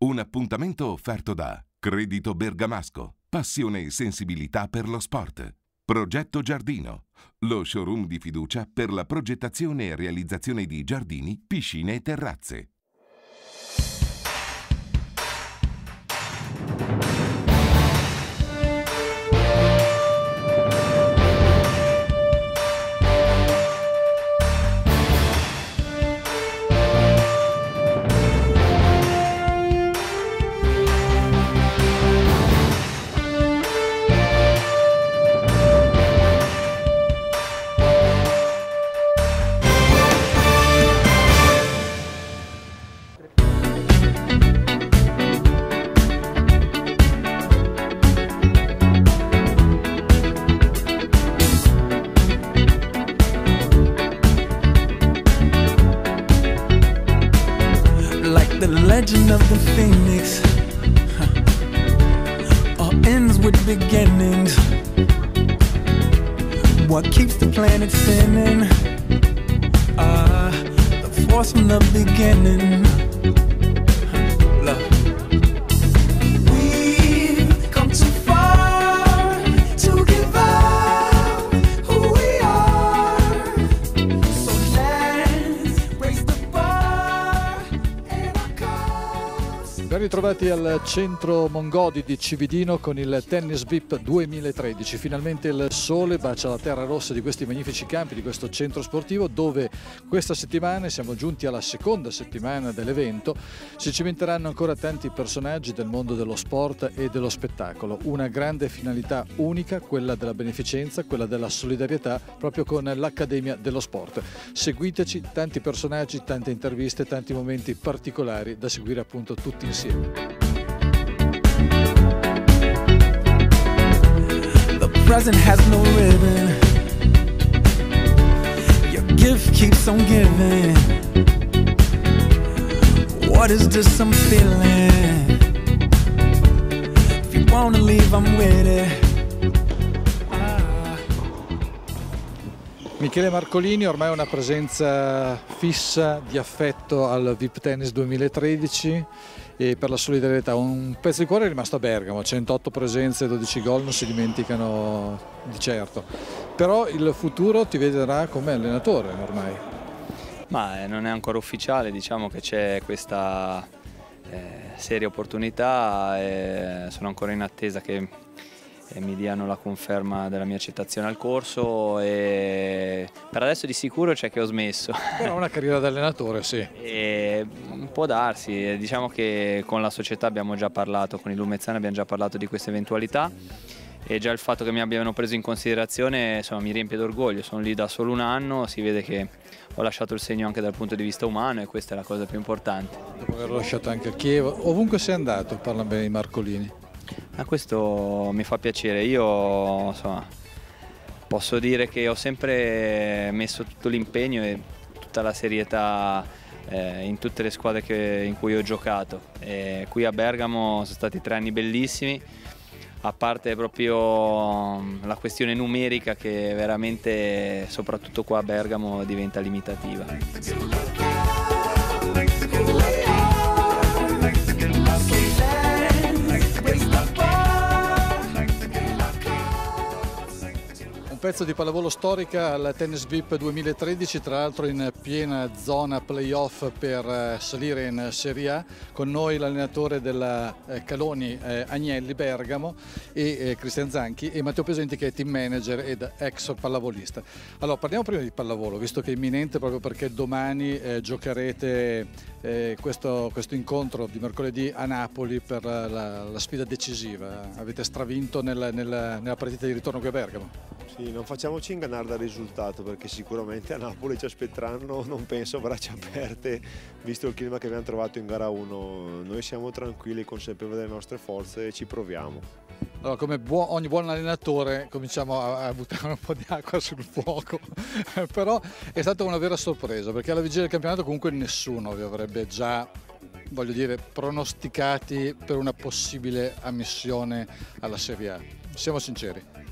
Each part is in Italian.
Un appuntamento offerto da Credito Bergamasco, passione e sensibilità per lo sport. Progetto Giardino, lo showroom di fiducia per la progettazione e realizzazione di giardini, piscine e terrazze. The legend of the phoenix all ends with beginnings. What keeps the planet spinning? The force from the beginning. Love. We've come too far to give up who we are. So let's raise the bar. Ben ritrovati al centro Mongodi di Cividino con il Tennis VIP 2013. Finalmente il sole bacia la terra rossa di questi magnifici campi, di questo centro sportivo, dove questa settimana, siamo giunti alla seconda settimana dell'evento, si cimenteranno ancora tanti personaggi del mondo dello sport e dello spettacolo. Una grande finalità unica, quella della beneficenza, quella della solidarietà, proprio con l'Accademia dello Sport. Seguiteci, tanti personaggi, tante interviste, tanti momenti particolari da seguire appunto tutti insieme. The present has no ribbon. Your gift keeps on giving. What is this I'm feeling? If you wanna leave, I'm with it. Michele Marcolini, ormai una presenza fissa di affetto al VIP Tennis 2013 e per la solidarietà. Un pezzo di cuore è rimasto a Bergamo, 108 presenze, 12 gol, non si dimenticano di certo. Però il futuro ti vedrà come allenatore ormai. Ma non è ancora ufficiale, diciamo che c'è questa seria opportunità e sono ancora in attesa che mi diano la conferma della mia accettazione al corso e per adesso di sicuro c'è che ho smesso. Però una carriera da allenatore, sì. E può darsi, diciamo che con la società abbiamo già parlato, con il Lumezzane abbiamo già parlato di questa eventualità e già il fatto che mi abbiano preso in considerazione insomma, mi riempie d'orgoglio. Sono lì da solo un anno, si vede che ho lasciato il segno anche dal punto di vista umano e questa è la cosa più importante. Dopo averlo lasciato anche a Chievo, ovunque sei andato, parla bene di Marcolini. Questo mi fa piacere, io insomma, posso dire che ho sempre messo tutto l'impegno e tutta la serietà in tutte le squadre in cui ho giocato. E qui a Bergamo sono stati 3 anni bellissimi, a parte proprio la questione numerica che veramente soprattutto qua a Bergamo diventa limitativa. Pezzo di pallavolo storica al Tennis VIP 2013, tra l'altro in piena zona playoff per salire in Serie A, con noi l'allenatore della Caloni Agnelli Bergamo e Cristian Zanchi e Matteo Pesenti che è team manager ed ex pallavolista. Allora parliamo prima di pallavolo, visto che è imminente proprio perché domani giocherete questo incontro di mercoledì a Napoli per la sfida decisiva. Avete stravinto nella partita di ritorno qui a Bergamo. Sì, non facciamoci ingannare dal risultato perché sicuramente a Napoli ci aspetteranno, non penso, braccia aperte visto il clima che abbiamo trovato in gara 1. Noi siamo tranquilli, consapevoli delle nostre forze e ci proviamo. Allora, come ogni buon allenatore cominciamo a buttare un po' di acqua sul fuoco, però è stata una vera sorpresa perché alla vigilia del campionato comunque nessuno vi avrebbe già, voglio dire, pronosticati per una possibile ammissione alla Serie A. Siamo sinceri.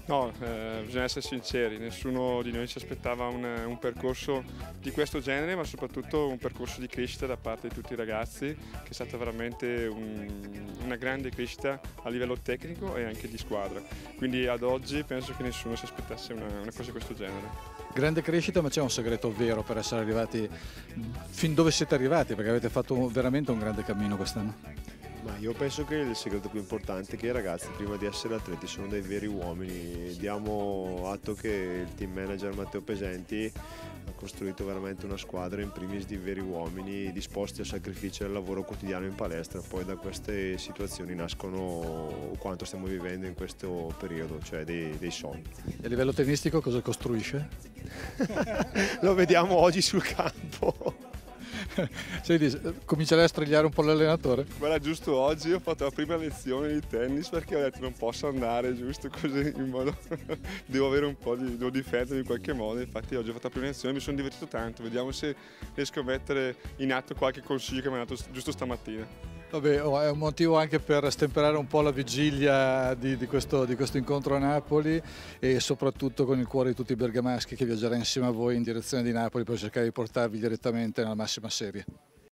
No, bisogna essere sinceri, nessuno di noi si aspettava un percorso di questo genere, ma soprattutto un percorso di crescita da parte di tutti i ragazzi, che è stata veramente una grande crescita a livello tecnico e anche di squadra. Quindi ad oggi penso che nessuno si aspettasse una cosa di questo genere. Grande crescita, ma c'è un segreto vero per essere arrivati fin dove siete arrivati, perché avete fatto veramente un grande cammino quest'anno. Ma io penso che il segreto più importante è che i ragazzi, prima di essere atleti, sono dei veri uomini. Diamo atto che il team manager Matteo Pesenti ha costruito veramente una squadra in primis di veri uomini disposti al sacrificio e al lavoro quotidiano in palestra. Poi da queste situazioni nascono quanto stiamo vivendo in questo periodo, cioè dei sogni. E a livello tennistico cosa costruisce? Lo vediamo oggi sul campo. Senti, comincerai a strigliare un po' l'allenatore? Guarda, giusto oggi ho fatto la prima lezione di tennis perché ho detto non posso andare giusto così, in modo devo avere un po' devo difendermi in qualche modo. Infatti oggi ho fatto la prima lezione e mi sono divertito tanto, vediamo se riesco a mettere in atto qualche consiglio che mi ha dato giusto stamattina. Vabbè, è un motivo anche per stemperare un po' la vigilia di questo incontro a Napoli, e soprattutto con il cuore di tutti i bergamaschi che viaggerà insieme a voi in direzione di Napoli per cercare di portarvi direttamente nella massima serie.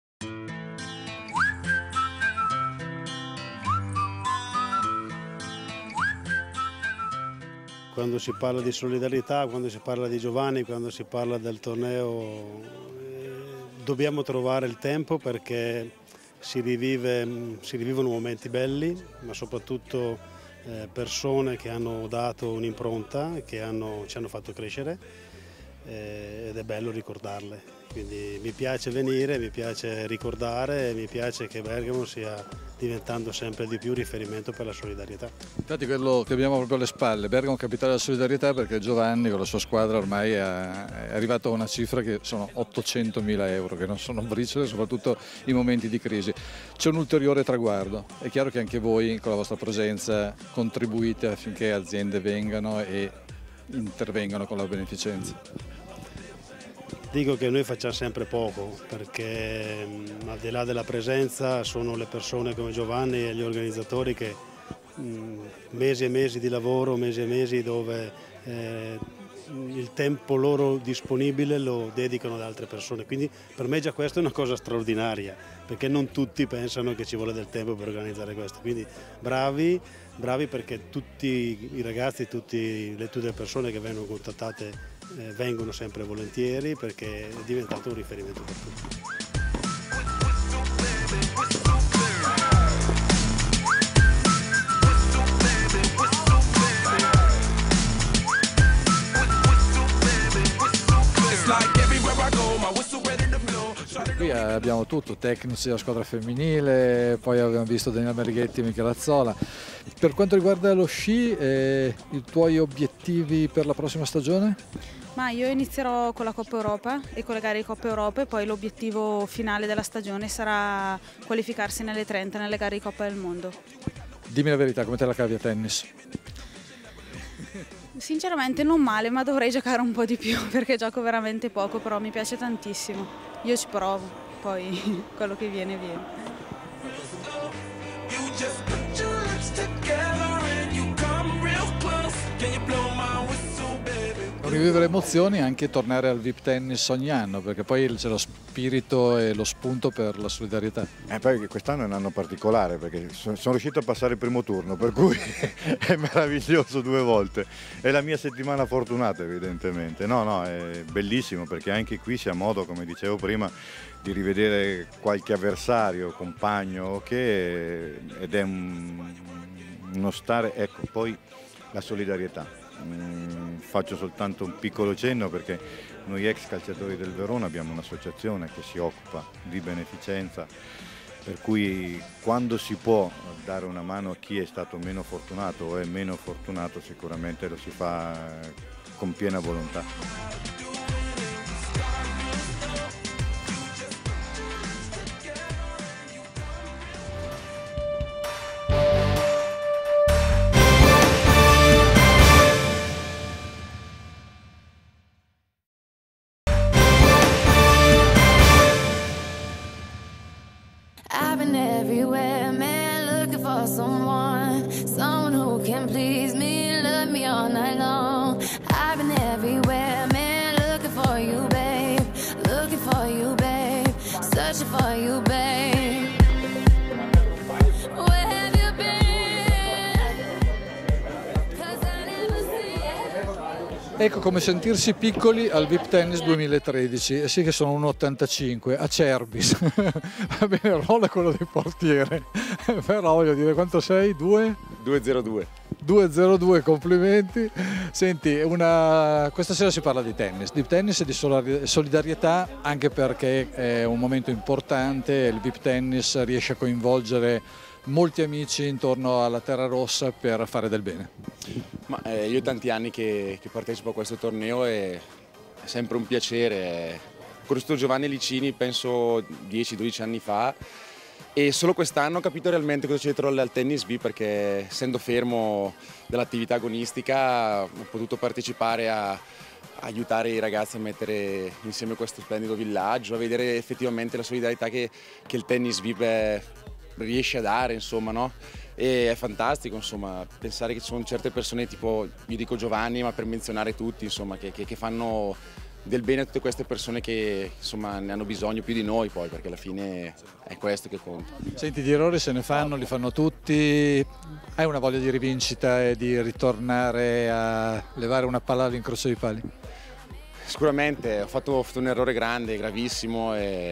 Quando si parla di solidarietà, quando si parla di giovani, quando si parla del torneo, dobbiamo trovare il tempo perché si rivivono momenti belli, ma soprattutto persone che hanno dato un'impronta, che ci hanno fatto crescere, ed è bello ricordarle. Quindi mi piace venire, mi piace ricordare, mi piace che Bergamo stia diventando sempre di più riferimento per la solidarietà. Infatti quello che abbiamo proprio alle spalle, Bergamo capitale della solidarietà, perché Giovanni con la sua squadra ormai è arrivato a una cifra che sono 800.000 euro, che non sono briciole, soprattutto in momenti di crisi. C'è un ulteriore traguardo, è chiaro che anche voi con la vostra presenza contribuite affinché aziende vengano e intervengano con la beneficenza. Dico che noi facciamo sempre poco perché al di là della presenza sono le persone come Giovanni e gli organizzatori che mesi e mesi di lavoro, mesi e mesi dove il tempo loro disponibile lo dedicano ad altre persone, quindi per me già questa è una cosa straordinaria perché non tutti pensano che ci vuole del tempo per organizzare questo, quindi bravi perché tutti i ragazzi, tutte le persone che vengono contattate vengono sempre volentieri perché è diventato un riferimento per tutti. Qui abbiamo tutto, tecnici della squadra femminile, poi abbiamo visto Daniela Merighetti e Michela Azzola. Per quanto riguarda lo sci, i tuoi obiettivi per la prossima stagione? Ma io inizierò con la Coppa Europa e con le gare di Coppa Europa e poi l'obiettivo finale della stagione sarà qualificarsi nelle 30 nelle gare di Coppa del Mondo. Dimmi la verità, come te la cavi a tennis? Sinceramente non male, ma dovrei giocare un po' di più perché gioco veramente poco, però mi piace tantissimo. Io ci provo, poi quello che viene viene. Rivivere emozioni e anche tornare al VIP tennis ogni anno, perché poi c'è lo spirito e lo spunto per la solidarietà. Poi quest'anno è un anno particolare perché sono riuscito a passare il primo turno, per cui è meraviglioso 2 volte. È la mia settimana fortunata evidentemente. No, è bellissimo perché anche qui si ha modo, come dicevo prima, di rivedere qualche avversario, compagno, ed è uno stare, ecco, poi la solidarietà. Faccio soltanto un piccolo cenno perché noi ex calciatori del Verona abbiamo un'associazione che si occupa di beneficenza, per cui quando si può dare una mano a chi è stato meno fortunato o è meno fortunato sicuramente lo si fa con piena volontà. I've been everywhere, man, looking for someone who can please me, love me all night long. I've been everywhere, man, looking for you, babe. Looking for you, babe. Searching for you, babe. Where have you been? 'Cause I never see you. Ecco come sentirsi piccoli al VIP Tennis 2013, sì che sono 1,85, a Cerbis, va bene, il ruolo è quello del portiere, però voglio dire, quanto sei? 2,02. 2,02, complimenti. Senti, questa sera si parla di tennis e di solidarietà, anche perché è un momento importante, il VIP Tennis riesce a coinvolgere molti amici intorno alla Terra Rossa per fare del bene. Ma io tanti anni che partecipo a questo torneo e è sempre un piacere. Ho conosciuto Giovanni Licini penso 10-12 anni fa e solo quest'anno ho capito realmente cosa c'è dietro al tennis B, perché essendo fermo dall'attività agonistica ho potuto partecipare a aiutare i ragazzi a mettere insieme questo splendido villaggio, a vedere effettivamente la solidarietà che il tennis B riesce a dare, insomma, no? E è fantastico, insomma, pensare che ci sono certe persone, tipo, io dico Giovanni, ma per menzionare tutti, insomma, che fanno del bene a tutte queste persone che, insomma, ne hanno bisogno più di noi poi, perché alla fine è questo che conta. Senti, di errori se ne fanno, li fanno tutti, hai una voglia di rivincita e di ritornare a levare una palla all'incrocio dei pali? Sicuramente, ho fatto un errore grande, gravissimo,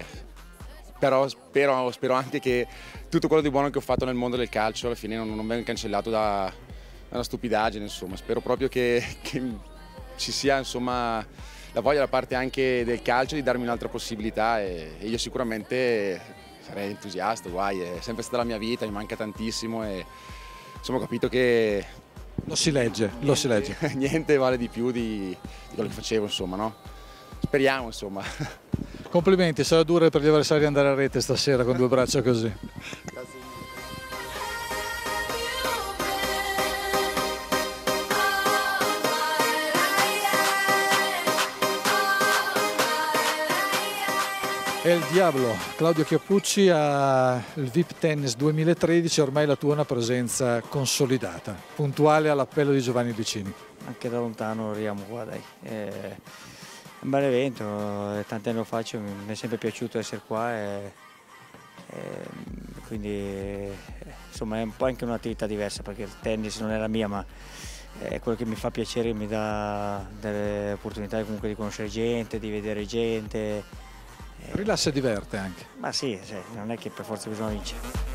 però spero anche che tutto quello di buono che ho fatto nel mondo del calcio alla fine non venga cancellato da una stupidaggine, insomma. Spero proprio che ci sia, insomma, la voglia da parte anche del calcio di darmi un'altra possibilità e io sicuramente sarei entusiasta, guai, è sempre stata la mia vita, mi manca tantissimo e insomma ho capito che lo si legge. Niente vale di più di quello che facevo, insomma, no? Speriamo, insomma. Complimenti, sarà dura per gli avversari andare a rete stasera con due braccia così. Grazie. È il Diavolo, Claudio Chiappucci al VIP Tennis 2013, ormai la tua è una presenza consolidata, puntuale all'appello di Giovanni Licini. Anche da lontano arriviamo qua, dai. È un bel evento, tanti anni lo faccio, mi è sempre piaciuto essere qua e quindi insomma è un po' anche un'attività diversa, perché il tennis non è la mia, ma è quello che mi fa piacere, mi dà delle opportunità comunque di conoscere gente, di vedere gente. Rilassa e diverte anche. Ma sì, non è che per forza bisogna vincere.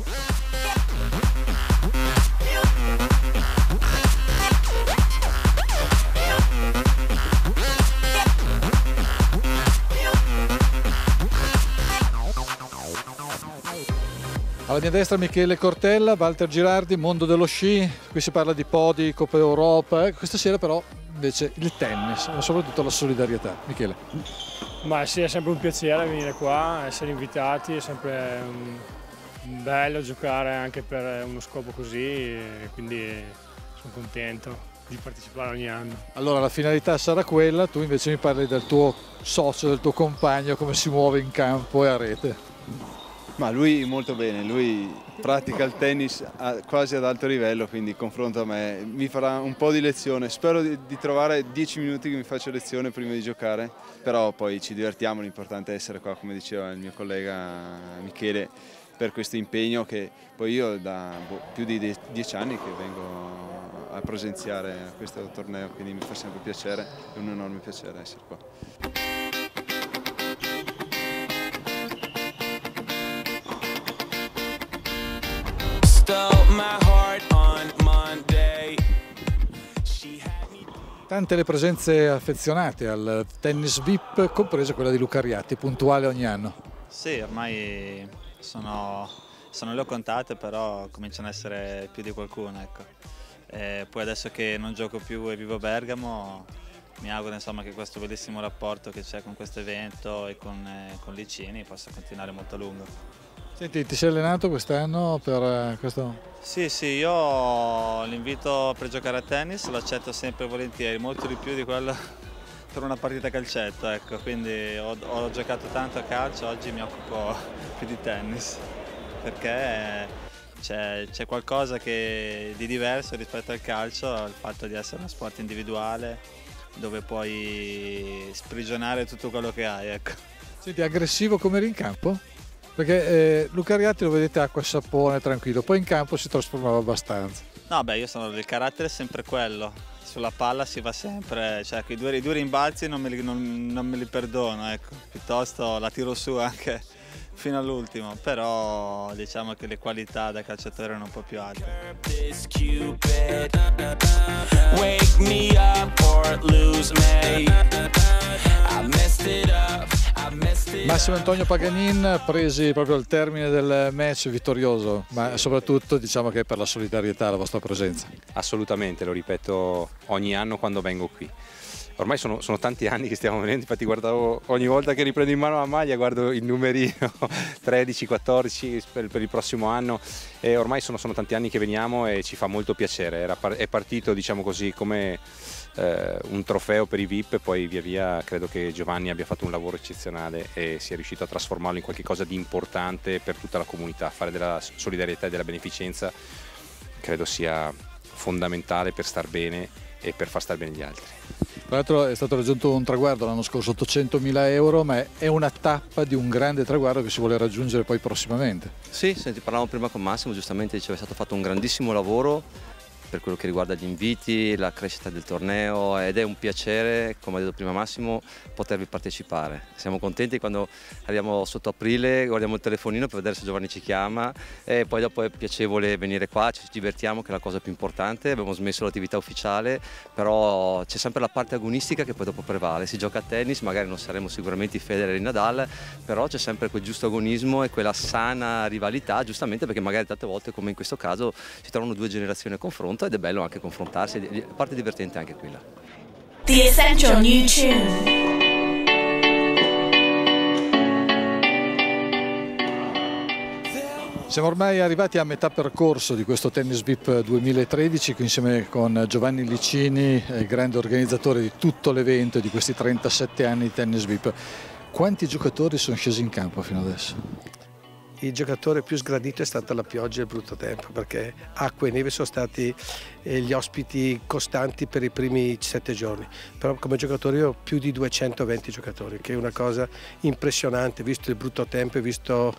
Alla mia destra Michele Cortella, Walter Girardi, mondo dello sci, qui si parla di podi, Coppa Europa, questa sera però invece il tennis, ma soprattutto la solidarietà. Michele. Ma sì, è sempre un piacere venire qua, essere invitati, è sempre bello giocare anche per uno scopo così, quindi sono contento di partecipare ogni anno. Allora la finalità sarà quella, tu invece mi parli del tuo socio, del tuo compagno, come si muove in campo e a rete. Ma lui molto bene, lui pratica il tennis quasi ad alto livello, quindi confronto a me mi farà un po' di lezione. Spero di trovare 10 minuti che mi faccia lezione prima di giocare, però poi ci divertiamo, l'importante è essere qua, come diceva il mio collega Michele, per questo impegno che poi io da più di 10 anni che vengo a presenziare a questo torneo, quindi mi fa sempre piacere, è un enorme piacere essere qua. Tante le presenze affezionate al tennis VIP, compresa quella di Luca Riatti, puntuale ogni anno. Sì, ormai sono le ho contate, però cominciano ad essere più di qualcuno, ecco. Poi adesso che non gioco più e vivo a Bergamo, mi auguro, insomma, che questo bellissimo rapporto che c'è con questo evento e con Licini possa continuare molto a lungo. Senti, ti sei allenato quest'anno per questo? Sì, io l'invito per giocare a tennis lo accetto sempre volentieri, molto di più di quello per una partita a calcetto, ecco. Quindi ho giocato tanto a calcio, oggi mi occupo più di tennis, perché c'è qualcosa di diverso rispetto al calcio, il fatto di essere uno sport individuale dove puoi sprigionare tutto quello che hai, ecco. Senti, aggressivo come eri in campo? Perché Luca Riatti lo vedete acqua e sapone, tranquillo, poi in campo si trasformava abbastanza. No, beh, io sono del carattere sempre quello, sulla palla si va sempre, cioè i due rimbalzi non me li perdono, ecco, piuttosto la tiro su anche fino all'ultimo, però diciamo che le qualità da calciatore erano un po' più alte. Massimo Antonio Paganin, presi proprio al termine del match vittorioso, ma soprattutto diciamo che è per la solidarietà la vostra presenza. Assolutamente, lo ripeto ogni anno quando vengo qui. Ormai sono tanti anni che stiamo venendo, infatti guardavo ogni volta che riprendo in mano la maglia, guardo il numerino 13, 14 per il prossimo anno e ormai sono tanti anni che veniamo e ci fa molto piacere. È partito, diciamo così, come un trofeo per i VIP, poi via via credo che Giovanni abbia fatto un lavoro eccezionale e sia riuscito a trasformarlo in qualcosa di importante per tutta la comunità. Fare della solidarietà e della beneficenza credo sia fondamentale per star bene e per far star bene gli altri. Tra l'altro è stato raggiunto un traguardo l'anno scorso, 800.000 euro, ma è una tappa di un grande traguardo che si vuole raggiungere poi prossimamente. Sì, senti, parlavamo prima con Massimo, giustamente diceva che è stato fatto un grandissimo lavoro per quello che riguarda gli inviti, la crescita del torneo ed è un piacere, come ha detto prima Massimo, potervi partecipare. Siamo contenti quando arriviamo sotto aprile, guardiamo il telefonino per vedere se Giovanni ci chiama e poi dopo è piacevole venire qua, ci divertiamo che è la cosa più importante, abbiamo smesso l'attività ufficiale, però c'è sempre la parte agonistica che poi dopo prevale, si gioca a tennis, magari non saremo sicuramente i Federer e Nadal, però c'è sempre quel giusto agonismo e quella sana rivalità, giustamente perché magari tante volte come in questo caso si trovano due generazioni a confronto ed è bello anche confrontarsi, è parte divertente anche quella. The Essential New Tune. Siamo ormai arrivati a metà percorso di questo Tennis VIP 2013, qui insieme con Giovanni Licini, grande organizzatore di tutto l'evento, di questi 37 anni di Tennis VIP. Quanti giocatori sono scesi in campo fino adesso? Il giocatore più sgradito è stata la pioggia e il brutto tempo, perché acqua e neve sono stati gli ospiti costanti per i primi 7 giorni, però come giocatore io ho più di 220 giocatori, che è una cosa impressionante visto il brutto tempo e visto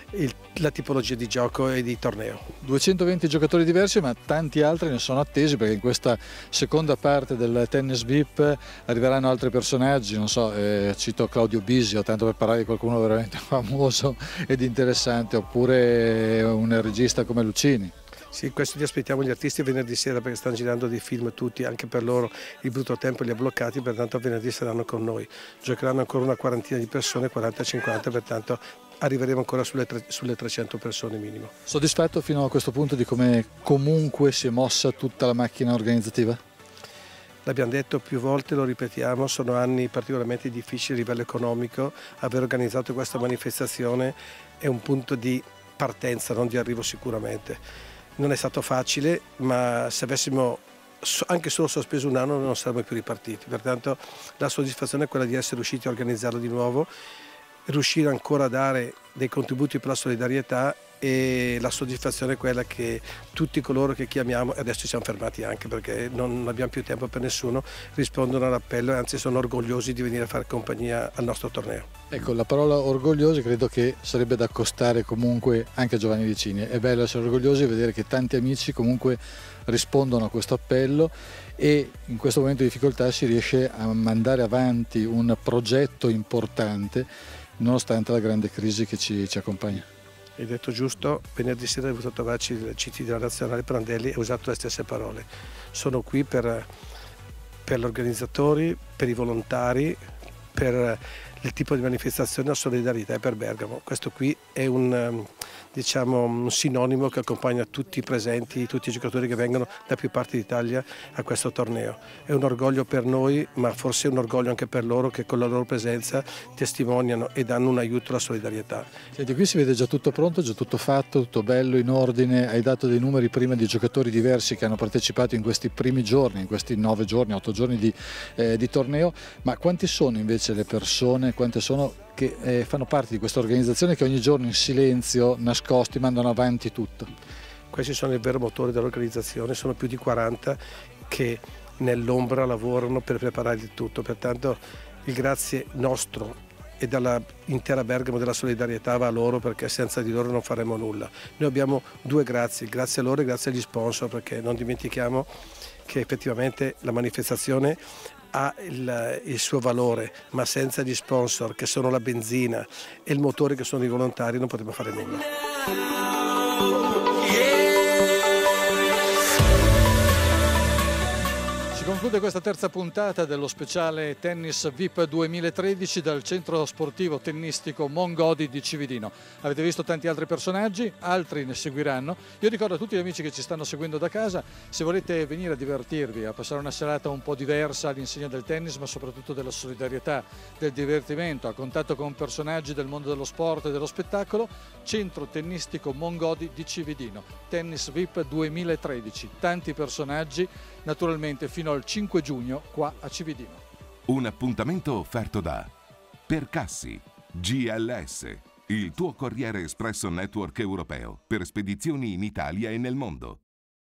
la tipologia di gioco e di torneo. 220 giocatori diversi, ma tanti altri ne sono attesi, perché in questa seconda parte del Tennis VIP arriveranno altri personaggi, non so, cito Claudio Bisio, tanto per parlare di qualcuno veramente famoso ed interessante, oppure un regista come Lucini. Sì, questo li aspettiamo gli artisti venerdì sera, perché stanno girando dei film tutti, anche per loro il brutto tempo li ha bloccati, pertanto venerdì saranno con noi. Giocheranno ancora una quarantina di persone, 40-50, pertanto arriveremo ancora sulle 300 persone minimo. Soddisfatto fino a questo punto di come comunque si è mossa tutta la macchina organizzativa? L'abbiamo detto più volte, lo ripetiamo, sono anni particolarmente difficili a livello economico. Aver organizzato questa manifestazione è un punto di partenza, non di arrivo sicuramente. Non è stato facile, ma se avessimo anche solo sospeso un anno non saremmo più ripartiti. Pertanto la soddisfazione è quella di essere riusciti a organizzarlo di nuovo, riuscire ancora a dare dei contributi per la solidarietà, e la soddisfazione è quella che tutti coloro che chiamiamo, e adesso ci siamo fermati anche perché non abbiamo più tempo per nessuno, rispondono all'appello e anzi sono orgogliosi di venire a fare compagnia al nostro torneo. Ecco, la parola orgogliosi credo che sarebbe da accostare comunque anche a Giovanni Licini. È bello essere orgogliosi e vedere che tanti amici comunque rispondono a questo appello, e in questo momento di difficoltà si riesce a mandare avanti un progetto importante nonostante la grande crisi che ci accompagna. Hai detto giusto, venerdì sera è venuto a trovarci il CT della Nazionale Prandelli e ha usato le stesse parole. Sono qui per gli organizzatori, per i volontari, per il tipo di manifestazione, la solidarietà per Bergamo. Questo qui è un sinonimo che accompagna tutti i presenti, tutti i giocatori che vengono da più parti d'Italia a questo torneo. È un orgoglio per noi, ma forse è un orgoglio anche per loro, che con la loro presenza testimoniano e danno un aiuto alla solidarietà. Senti, qui si vede già tutto pronto, già tutto fatto, tutto bello, in ordine. Hai dato dei numeri prima di giocatori diversi che hanno partecipato in questi primi giorni, in questi 9 giorni, 8 giorni di torneo, ma quanti sono invece le persone, quante sono che fanno parte di questa organizzazione, che ogni giorno in silenzio, nascosti, mandano avanti tutto? questi sono il vero motore dell'organizzazione, sono più di 40 che nell'ombra lavorano per preparare il tutto, pertanto il grazie nostro e dall'intera Bergamo della solidarietà va a loro, perché senza di loro non faremo nulla. Noi abbiamo due grazie, grazie a loro e grazie agli sponsor, perché non dimentichiamo che effettivamente la manifestazione ha il suo valore, ma senza gli sponsor che sono la benzina e il motore che sono i volontari non potremo fare nulla. Si conclude questa terza puntata dello speciale Tennis VIP 2013 dal centro sportivo tennistico Mongodi di Cividino. Avete visto tanti altri personaggi, altri ne seguiranno. Io ricordo a tutti gli amici che ci stanno seguendo da casa, se volete venire a divertirvi, a passare una serata un po' diversa all'insegna del tennis, ma soprattutto della solidarietà, del divertimento, a contatto con personaggi del mondo dello sport e dello spettacolo, centro tennistico Mongodi di Cividino, Tennis VIP 2013, tanti personaggi, naturalmente fino al 5 giugno qua a Cividino. Un appuntamento offerto da Percassi, GLS, il tuo corriere espresso network europeo per spedizioni in Italia e nel mondo.